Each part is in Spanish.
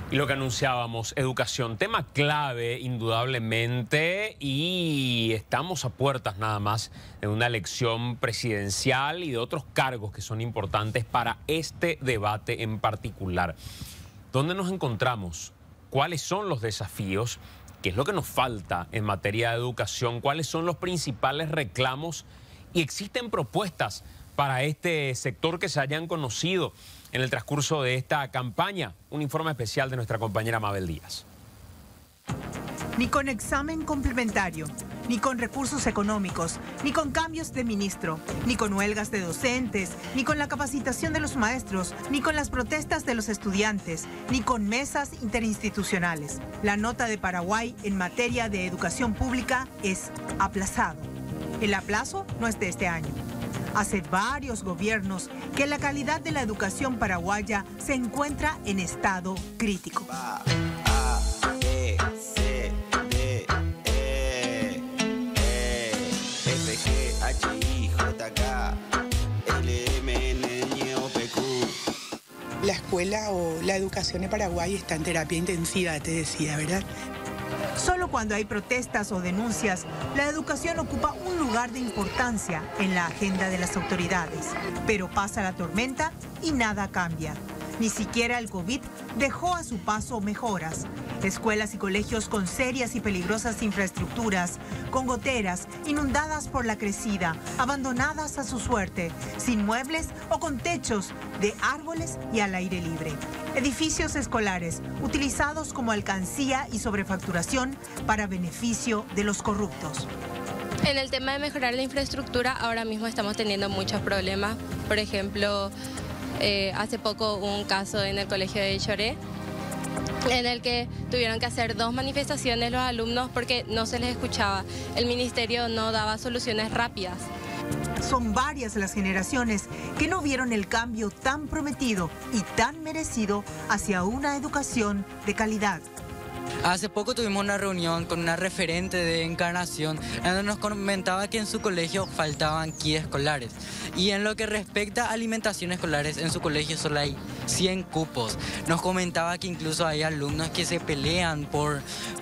Y lo que anunciábamos, educación, tema clave indudablemente, y estamos a puertas nada más de una elección presidencial y de otros cargos que son importantes para este debate en particular. ¿Dónde nos encontramos? ¿Cuáles son los desafíos? ¿Qué es lo que nos falta en materia de educación? ¿Cuáles son los principales reclamos? ¿Y existen propuestas para este sector que se hayan conocido en el transcurso de esta campaña? Un informe especial de nuestra compañera Mabel Díaz. Ni con examen complementario, ni con recursos económicos, ni con cambios de ministro, ni con huelgas de docentes, ni con la capacitación de los maestros, ni con las protestas de los estudiantes, ni con mesas interinstitucionales. La nota de Paraguay en materia de educación pública es aplazado. El aplazo no es de este año. Hace varios gobiernos que la calidad de la educación paraguaya se encuentra en estado crítico. La escuela o la educación en Paraguay está en terapia intensiva, te decía, ¿verdad? Solo cuando hay protestas o denuncias, la educación ocupa un lugar de importancia en la agenda de las autoridades. Pero pasa la tormenta y nada cambia. Ni siquiera el COVID dejó a su paso mejoras. Escuelas y colegios con serias y peligrosas infraestructuras, con goteras, inundadas por la crecida, abandonadas a su suerte, sin muebles o con techos de árboles y al aire libre. Edificios escolares utilizados como alcancía y sobrefacturación para beneficio de los corruptos. En el tema de mejorar la infraestructura, ahora mismo estamos teniendo muchos problemas. Por ejemplo, hace poco hubo un caso en el colegio de Choré, en el que tuvieron que hacer 2 manifestaciones los alumnos porque no se les escuchaba. El ministerio no daba soluciones rápidas. Son varias las generaciones que no vieron el cambio tan prometido y tan merecido hacia una educación de calidad. Hace poco tuvimos una reunión con una referente de Encarnación, donde nos comentaba que en su colegio faltaban kits escolares. Y en lo que respecta a alimentación escolares, en su colegio solo hay 100 cupos. Nos comentaba que incluso hay alumnos que se pelean por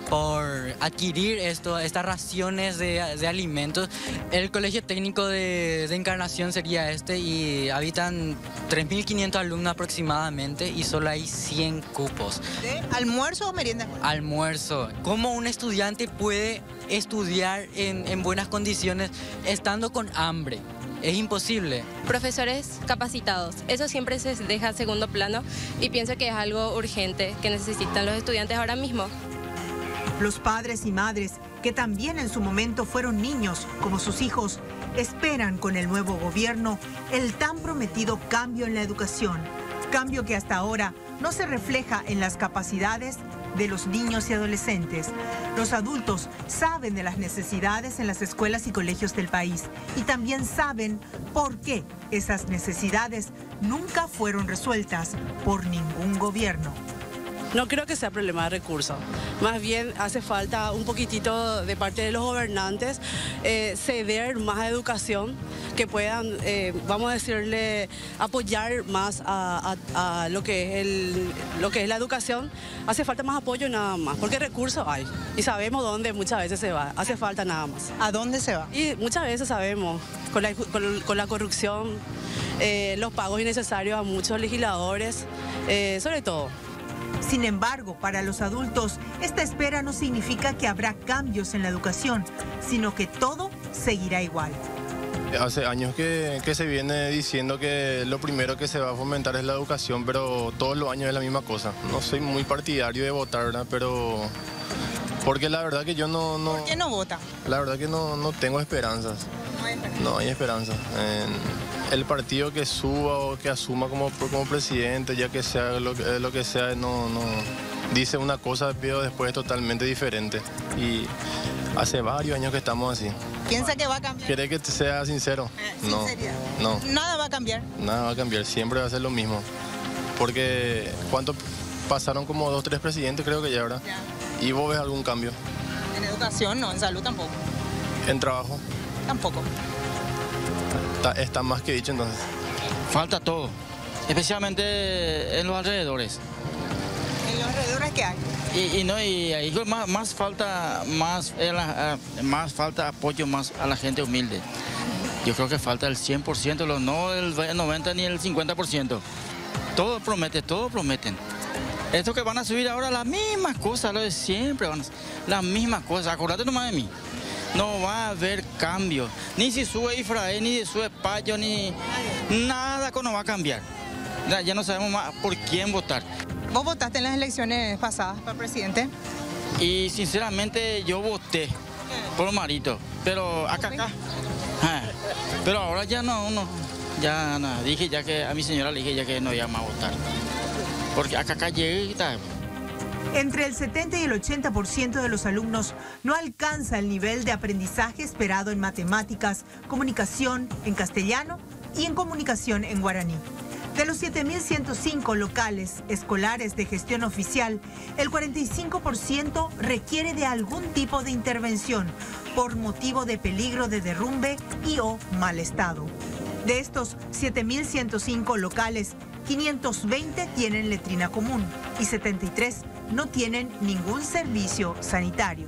adquirir estas raciones de alimentos. El colegio técnico de Encarnación sería este y habitan 3.500 alumnos aproximadamente y solo hay 100 cupos. ¿De almuerzo o merienda? Almuerzo. ¿Cómo un estudiante puede estudiar en buenas condiciones estando con hambre? Es imposible. Profesores capacitados, eso siempre se deja a segundo plano y pienso que es algo urgente que necesitan los estudiantes ahora mismo. Los padres y madres, que también en su momento fueron niños como sus hijos, esperan con el nuevo gobierno el tan prometido cambio en la educación. Cambio que hasta ahora no se refleja en las capacidades de los niños y adolescentes. Los adultos saben de las necesidades en las escuelas y colegios del país y también saben por qué esas necesidades nunca fueron resueltas por ningún gobierno. No creo que sea problema de recursos, más bien hace falta un poquitito de parte de los gobernantes ceder más a educación, que puedan, vamos a decirle, apoyar más a lo que es la educación. Hace falta más apoyo nada más, porque recursos hay y sabemos dónde muchas veces se va, hace falta nada más. ¿A dónde se va? Y muchas veces sabemos, con la corrupción, los pagos innecesarios a muchos legisladores, sobre todo. Sin embargo, para los adultos, esta espera no significa que habrá cambios en la educación, sino que todo seguirá igual. Hace años que se viene diciendo que lo primero que se va a fomentar es la educación, pero todos los años es la misma cosa. No soy muy partidario de votar, ¿verdad? Pero porque la verdad que yo no... ¿Por qué no vota? La verdad que no tengo esperanzas. No hay esperanza. No hay esperanza. El partido que suba o que asuma como presidente, ya que sea lo que sea, no dice una cosa, pero después es totalmente diferente. Y hace varios años que estamos así. ¿Piensa que va a cambiar? ¿Quiere que sea sincero? ¿Sinceridad? No. ¿Nada va a cambiar? Nada va a cambiar, siempre va a ser lo mismo. Porque ¿cuánto pasaron? Como 2 o 3 presidentes, creo que ya, ¿verdad? Ya. ¿Y vos ves algún cambio? En educación no, en salud tampoco. ¿En trabajo? Tampoco. Está más que dicho entonces. Falta todo, especialmente en los alrededores. En los alrededores Y ahí más falta apoyo más a la gente humilde. Yo creo que falta el 100%, no el 90% ni el 50%. Todo prometen. Esto que van a subir ahora, las mismas cosas, lo de siempre, las mismas cosas. Acordate nomás de mí. No va a haber cambio. Ni si sube Israel, ni si sube Payo, ni nada que no va a cambiar. Ya no sabemos más por quién votar. ¿Vos votaste en las elecciones pasadas para presidente? Y sinceramente yo voté por Marito, pero acá. Pero ahora ya no. Ya no, dije ya que a mi señora le dije ya que no iba más a votar. Porque acá llegué y tal. Entre el 70 y el 80% de los alumnos no alcanza el nivel de aprendizaje esperado en matemáticas, comunicación en castellano y en comunicación en guaraní. De los 7.105 locales escolares de gestión oficial, el 45% requiere de algún tipo de intervención por motivo de peligro de derrumbe y o mal estado. De estos 7.105 locales, 520 tienen letrina común y 73 no tienen ningún servicio sanitario.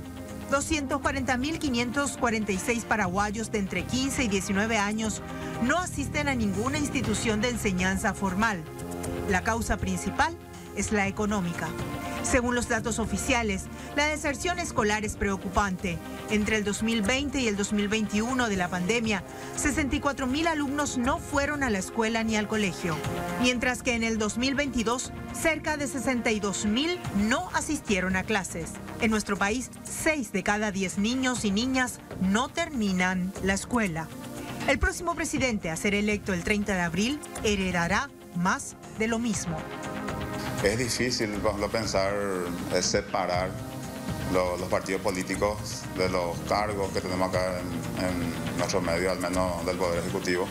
240.546 paraguayos de entre 15 y 19 años no asisten a ninguna institución de enseñanza formal. La causa principal es la económica. Según los datos oficiales, la deserción escolar es preocupante. Entre el 2020 y el 2021 de la pandemia, 64.000 alumnos no fueron a la escuela ni al colegio, mientras que en el 2022, cerca de 62.000 no asistieron a clases. En nuestro país, 6 de cada 10 niños y niñas no terminan la escuela. El próximo presidente a ser electo el 30 de abril heredará más de lo mismo. Es difícil, por ejemplo, pensar, separar los partidos políticos de los cargos que tenemos acá en nuestro medio, al menos del Poder Ejecutivo.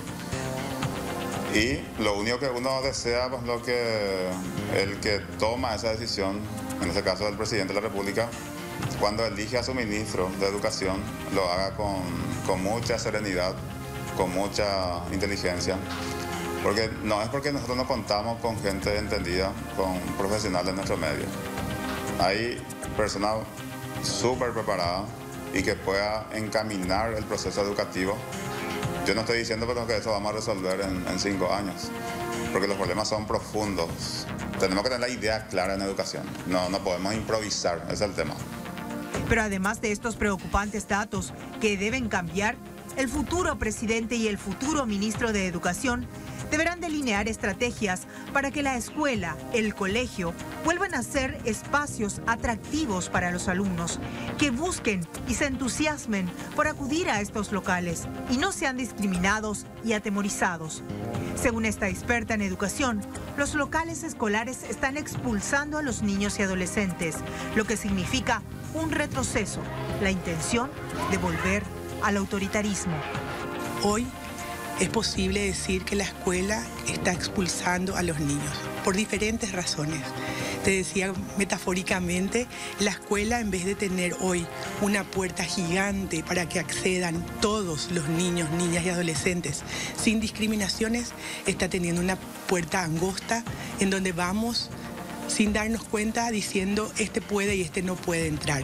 Y lo único que uno desea, pues el que toma esa decisión, en este caso el presidente de la República, cuando elige a su ministro de Educación, lo haga con mucha serenidad, con mucha inteligencia. Porque no es porque nosotros no contamos con gente entendida, con profesionales en nuestro medio. Hay personas súper preparadas y que pueda encaminar el proceso educativo. Yo no estoy diciendo que eso vamos a resolver en 5 años, porque los problemas son profundos. Tenemos que tener la idea clara en educación. No podemos improvisar, ese es el tema. Pero además de estos preocupantes datos que deben cambiar, el futuro presidente y el futuro ministro de Educación deberán delinear estrategias para que la escuela, el colegio, vuelvan a ser espacios atractivos para los alumnos, que busquen y se entusiasmen por acudir a estos locales y no sean discriminados y atemorizados. Según esta experta en educación, los locales escolares están expulsando a los niños y adolescentes, lo que significa un retroceso, la intención de volver al autoritarismo. Hoy es posible decir que la escuela está expulsando a los niños por diferentes razones. Te decía metafóricamente, la escuela, en vez de tener hoy una puerta gigante para que accedan todos los niños, niñas y adolescentes sin discriminaciones, está teniendo una puerta angosta en donde vamos sin darnos cuenta diciendo este puede y este no puede entrar.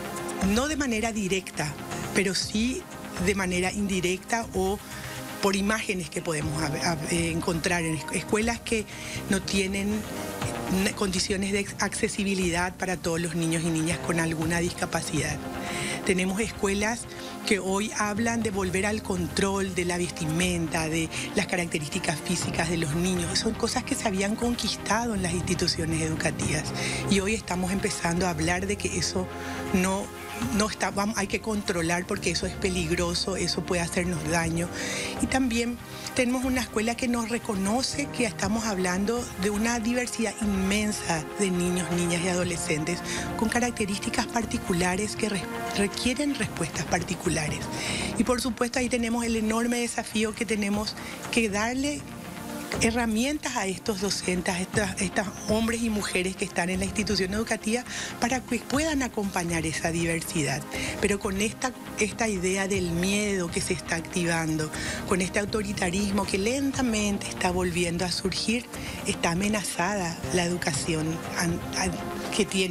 No de manera directa, pero sí de manera indirecta o por imágenes que podemos encontrar en escuelas que no tienen condiciones de accesibilidad para todos los niños y niñas con alguna discapacidad. Tenemos escuelas que hoy hablan de volver al control de la vestimenta, de las características físicas de los niños. Son cosas que se habían conquistado en las instituciones educativas y hoy estamos empezando a hablar de que eso no está, hay que controlar porque eso es peligroso, eso puede hacernos daño. Y también tenemos una escuela que nos reconoce que estamos hablando de una diversidad inmensa de niños, niñas y adolescentes con características particulares que requieren respuestas particulares. Y por supuesto ahí tenemos el enorme desafío que tenemos que darle herramientas a estos docentes, a estos hombres y mujeres que están en la institución educativa para que puedan acompañar esa diversidad. Pero con esta idea del miedo que se está activando, con este autoritarismo que lentamente está volviendo a surgir, está amenazada la educación que tiene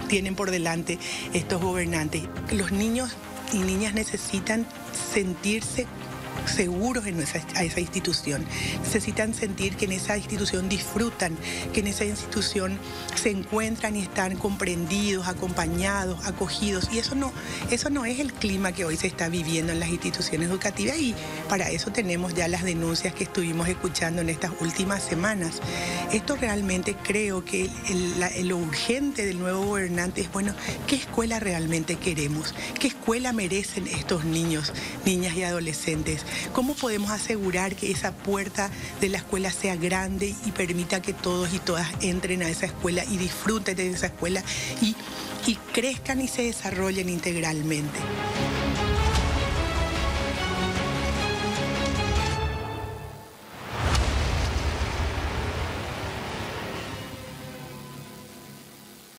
tienen por delante estos gobernantes. Los niños y niñas necesitan sentirse seguros en esa institución. Necesitan sentir que en esa institución disfrutan, que en esa institución se encuentran y están comprendidos, acompañados, acogidos. Y eso no es el clima que hoy se está viviendo en las instituciones educativas, y para eso tenemos ya las denuncias que estuvimos escuchando en estas últimas semanas. Esto realmente creo que lo urgente del nuevo gobernante es, bueno, ¿qué escuela realmente queremos? ¿Qué escuela merecen estos niños, niñas y adolescentes? ¿Cómo podemos asegurar que esa puerta de la escuela sea grande y permita que todos y todas entren a esa escuela y disfruten de esa escuela y crezcan y se desarrollen integralmente?